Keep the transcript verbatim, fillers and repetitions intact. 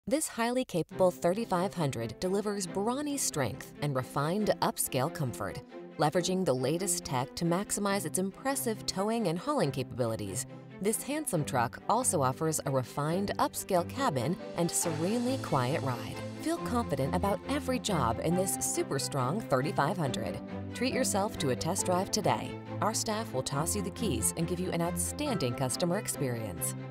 This highly capable thirty-five hundred delivers brawny strength and refined upscale comfort, leveraging the latest tech to maximize its impressive towing and hauling capabilities. This handsome truck also offers a refined upscale cabin and serenely quiet ride. Feel confident about every job in this super strong thirty-five hundred. Treat yourself to a test drive today. Our staff will toss you the keys and give you an outstanding customer experience.